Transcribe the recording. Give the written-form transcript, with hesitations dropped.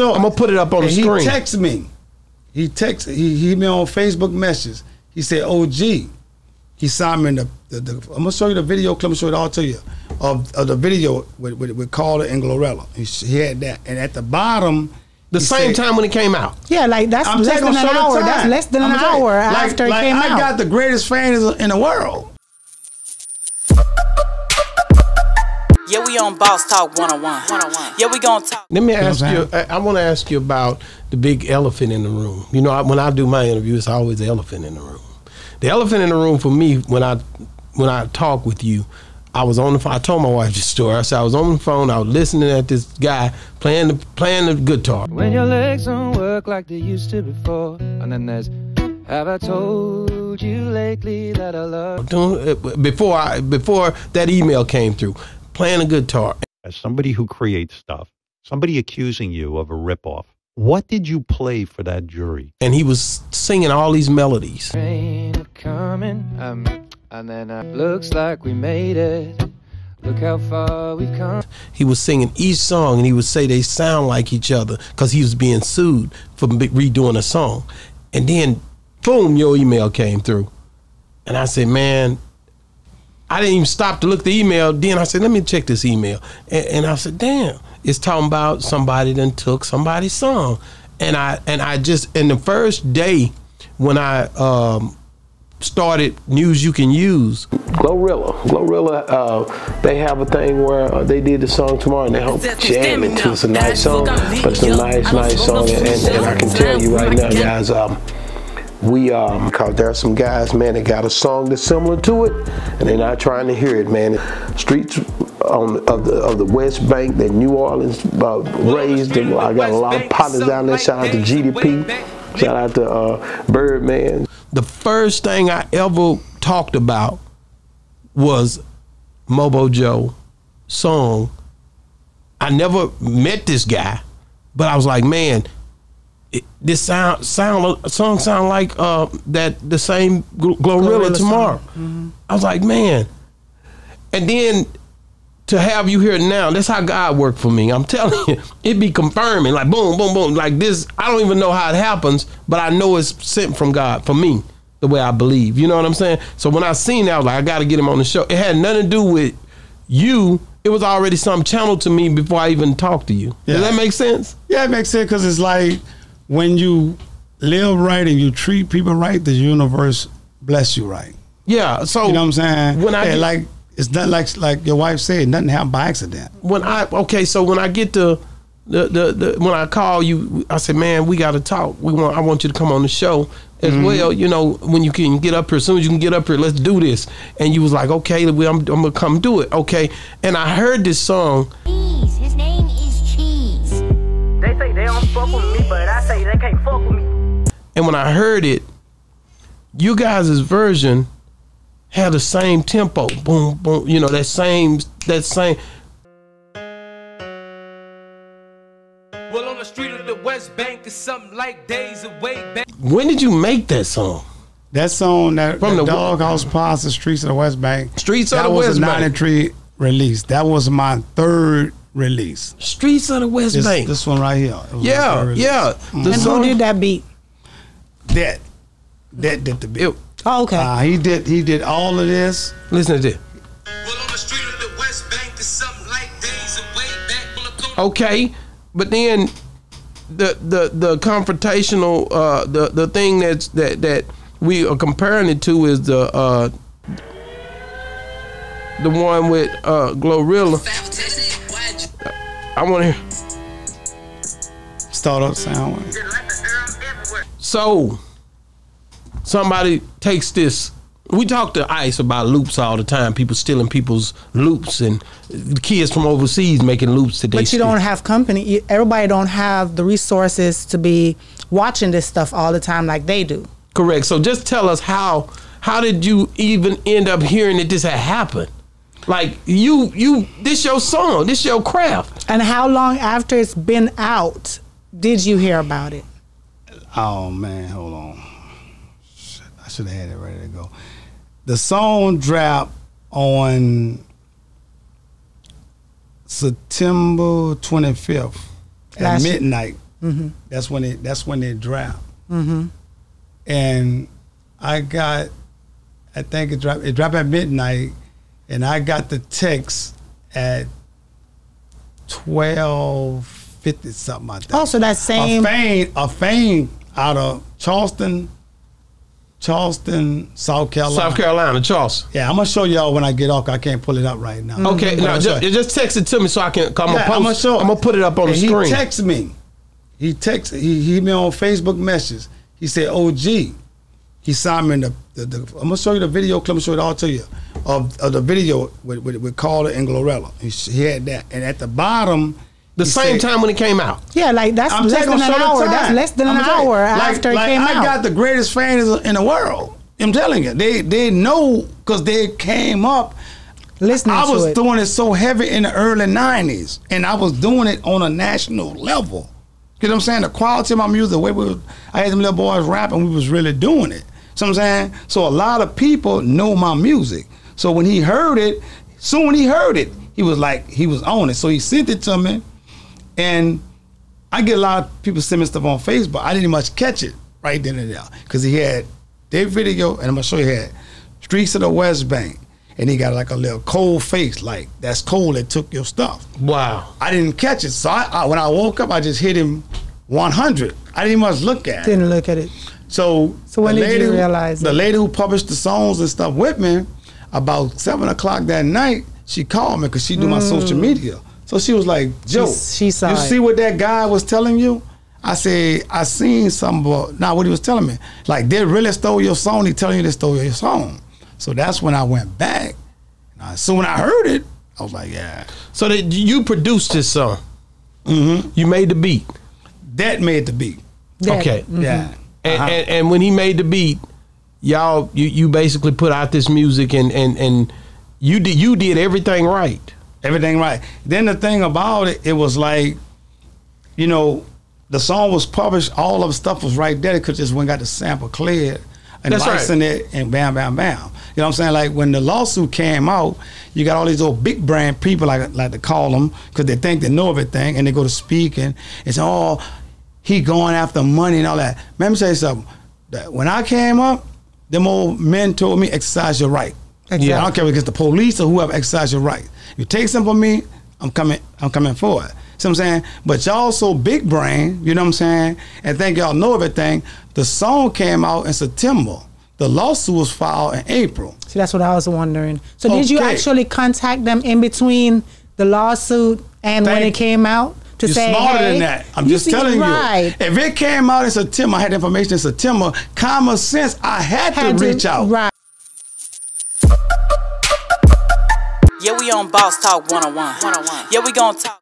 store. I'm gonna put it up on the screen. He texted me. He hit me on Facebook message. He said, "OG." He saw me in the I'm gonna show you the video clip. I'm gonna show it all to you of the video with Carter and Glorrilla. He had that, and at the bottom, the same time when it came out. Yeah, like that's less than an hour. That's less than an hour after it came out. I got the greatest fans in the world. Yeah, we on Boss Talk 101. Yeah, we gonna talk. Let me ask you. I want to ask you about the big elephant in the room. You know, when I do my interviews, it's always the elephant in the room. The elephant in the room for me, when I talk with you, I was on the phone. I told my wife the story. I said I was on the phone. I was listening at this guy playing the guitar. When your legs don't work like they used to before, and then there's, have I told you lately that I love? Before that email came through, playing the guitar. As somebody who creates stuff, somebody accusing you of a ripoff, what did you play for that jury? And he was singing all these melodies. Train coming, and then looks like we made it. Look how far we've come. He was singing each song, and he would say they sound like each other because he was being sued for redoing a song. And then, boom, your email came through. And I said, man, I didn't even stop to look at the email. Then I said, let me check this email. And I said, damn, it's talking about somebody done took somebody's song. And I just, in the first day when I started News You Can Use. Glorrilla, they have a thing where they did the song tomorrow and they hope jamming to. It's a nice song, but it's a nice song. And I can tell you right now, guys, because there are some guys, man, that got a song that's similar to it, and they're not trying to hear it, man. Streets of the West Bank that New Orleans raised. I got a lot of partners down there. Shout out to GDP. Shout out to Birdman. The first thing I ever talked about was Mobo Joe song. I never met this guy, but I was like, man, this song sound like the same Glorrilla tomorrow. Mm-hmm. I was like, man. And then to have you here now, that's how God worked for me. I'm telling you, it be confirming, like boom, boom, boom, like this. I don't even know how it happens, but I know it's sent from God for me, the way I believe. You know what I'm saying? So when I seen that, I was like, I got to get him on the show. It had nothing to do with you. It was already some channel to me before I even talked to you. Yeah. Does that make sense? Yeah, it makes sense, because it's like when you live right and you treat people right, the universe bless you right. Yeah. So you know what I'm saying? When like it's not like your wife said, nothing happened by accident. So when I get to when I call you, I said, man, we got to talk. I want you to come on the show as well. You know, when you can get up here, as soon as you can get up here, let's do this. And you was like, okay, I'm gonna come do it. Okay. And I heard this song. Cheese. His name is Cheese. They say they don't fuck with me, but I say they can't fuck with me. And when I heard it, you guys' version had the same tempo, boom, boom. You know, that same. Well, on the street of the West Bank, it's something like days away back. When did you make that song? That song, from the Doghouse Plaza, Streets of the West Bank. Streets of the West Bank. That was a 93 release. That was my third release. Streets of the West Bank. This one right here. Yeah, yeah. And who did that beat? That did the beat. Oh, okay. He did all of this. Listen to this. Well, on the street of the West Bank, it's something like days away back. Okay, but then the confrontational the thing that we are comparing it to is the one with Glorrilla. I want to hear Start Up Sound. So somebody takes this. We talk to ICE about loops all the time. People stealing people's loops, and the kids from overseas making loops today. But you don't have company. Everybody don't have the resources to be watching this stuff all the time like they do. Correct. So just tell us how did you even end up hearing that this had happened? Like this your song, this your craft. And how long after it's been out did you hear about it? Oh man, hold on. I should have had it ready to go. The song dropped on September 25th at midnight. That's when it dropped. And I think it dropped at midnight, and I got the text at 12:50 something like that. Oh, so that same a fame out of Charleston, South Carolina. South Carolina, Charleston. Yeah, I'm gonna show y'all when I get off. I can't pull it up right now. Okay, now just text it to me so I can. I'm gonna put it up on the he screen. He texted me. He hit me on Facebook message. He said, "OG." He signed me in the I'm gonna show you the video clip. I'm gonna show it all to you of the video with Carla and Glorrilla. He had that, and at the bottom, the same time when it came out. Yeah, like that's less than an hour. That's less than an hour after it came out. I got the greatest fans in the world. I'm telling you, they know because they came up listening to it. I was doing it so heavy in the early '90s, and I was doing it on a national level. You know what I'm saying? The quality of my music, the way I had them little boys rapping, we was really doing it. So I'm saying, so a lot of people know my music. So when he heard it, soon he heard it, he was like, he was on it. So he sent it to me, and I get a lot of people send me stuff on Facebook. I didn't much catch it right then and there because he had their video, and I'm gonna show you, he had Streets of the West Bank, and he got like a little cold face, like that's cold that took your stuff. Wow. I didn't catch it, so when I woke up, I just hit him 100. I didn't much look at it. Didn't look at it. So when did you realize the lady who published the songs and stuff with me, about 7 o'clock that night, she called me because she do my social media. So she was like, "Joe, she saw you it. see what that guy was telling you?" I said, "I seen something about not what he was telling me. Like they really stole your song. He telling you they stole your song." So that's when I went back. So when I heard it, I was like, "Yeah." So you produced this song. You made the beat. That made the beat. Okay. Yeah. And when he made the beat, y'all, you basically put out this music, and you did everything right. Everything right. Then the thing about it, it was like, you know, the song was published, all of the stuff was right there. It could just went got the sample cleared and licensed it, and bam, bam, bam. You know what I'm saying? Like when the lawsuit came out, you got all these old big brand people, like to call them, because they think they know everything, and they go to speak and say, "Oh, he going after money and all that." Let me say something. When I came up, them old men told me, exercise your right. Exactly. I don't care if it's the police or whoever, exercise your right. You take something from me, I'm coming for it. See what I'm saying? But y'all so big brain, you know what I'm saying, and think y'all know everything. The song came out in September. The lawsuit was filed in April. See, that's what I was wondering. So did you actually contact them in between the lawsuit and when it came out? To You're say, smarter hey, than that. I'm just telling you. If it came out in September, I had information in September, common sense, I had to reach out. Right. Yeah, we on Boss Talk 101. Yeah, we gonna talk.